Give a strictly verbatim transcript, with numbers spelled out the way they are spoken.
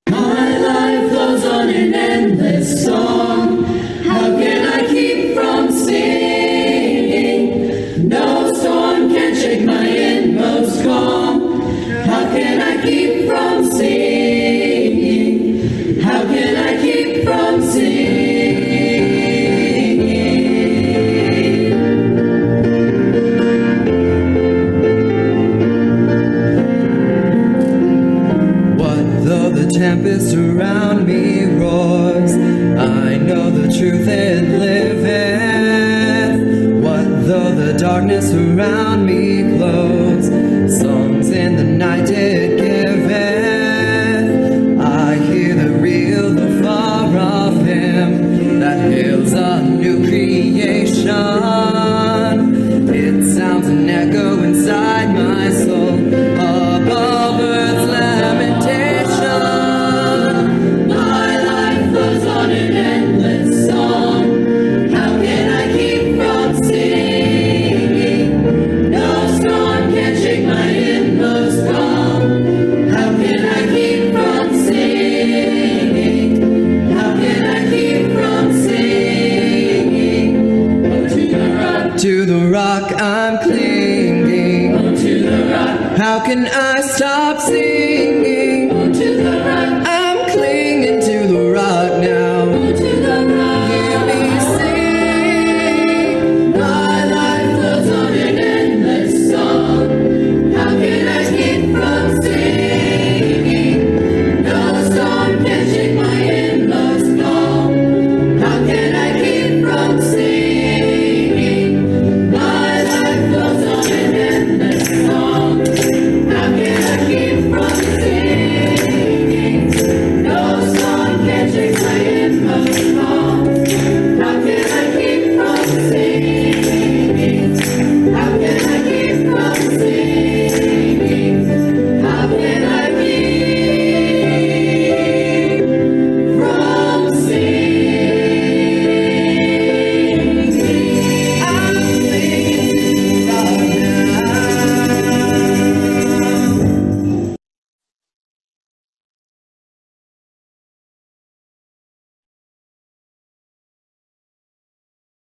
My life flows on an endless song. How can I keep from singing? No storm can shake my inmost calm. How can I keep from singing? How can I keep from singing? Tempest around me roars, I know the truth it liveth. What though the darkness around me glows, songs in the night it giveth. I hear the real, the far of him that hails a new creation. It sounds an echo inside my soul above earth's lamentation. To the rock I'm clinging. Oh, to the rock. How can I stop singing? Oh, to the rock.